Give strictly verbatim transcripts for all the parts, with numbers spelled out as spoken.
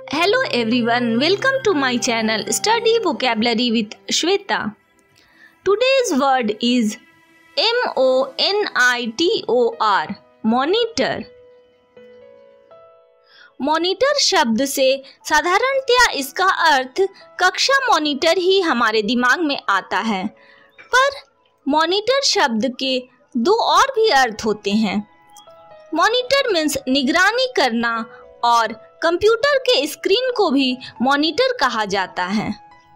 Hello everyone, welcome to my channel Study Vocabulary with Shweta. Today's word is M O N I T O R, monitor. Monitor शब्द से साधारणतया इसका अर्थ कक्षा monitor ही हमारे दिमाग में आता है, पर मॉनिटर शब्द के दो और भी अर्थ होते हैं। मॉनिटर मीन्स निगरानी करना और कंप्यूटर के स्क्रीन को भी मॉनिटर कहा जाता है।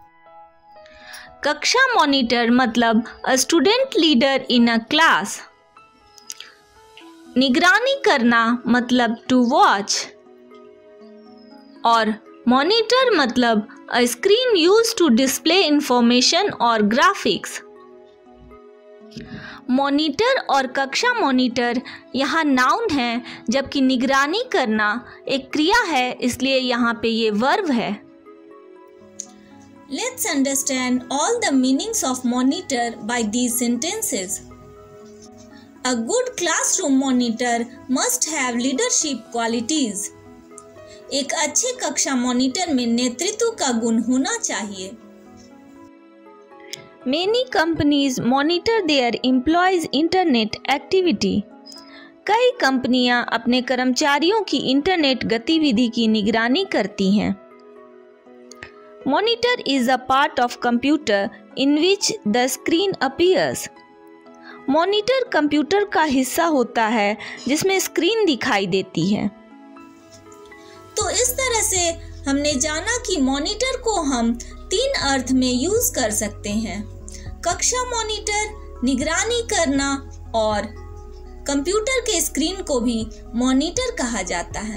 कक्षा मॉनिटर मतलब a student leader in a class. निगरानी करना मतलब टू वॉच और मॉनिटर मतलब a screen used to display information और ग्राफिक्स। मॉनिटर और कक्षा मॉनिटर यहाँ नाउन है, जबकि निगरानी करना एक क्रिया है, इसलिए यहाँ पे ये वर्ब है। Let's understand all the meanings of monitor by these sentences. A good classroom monitor must have leadership qualities. एक अच्छे कक्षा मॉनिटर में नेतृत्व का गुण होना चाहिए। Many companies monitor their employees' internet activity. कई कंपनियां अपने कर्मचारियों की इंटरनेट गतिविधि की निगरानी करती हैं। Monitor is a part of computer in which the screen appears. Monitor computer का हिस्सा होता है जिसमें स्क्रीन दिखाई देती है। तो इस तरह से हमने जाना कि मॉनिटर को हम तीन अर्थ में यूज कर सकते हैं: कक्षा मॉनिटर, निगरानी करना और कंप्यूटर के स्क्रीन को भी मॉनिटर कहा जाता है।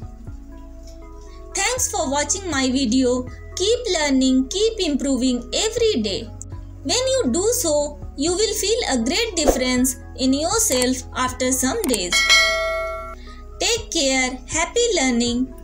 Thanks for watching my video. Keep learning, keep improving every day. When you do so, you will feel a great difference in yourself after some days. Take care, happy learning.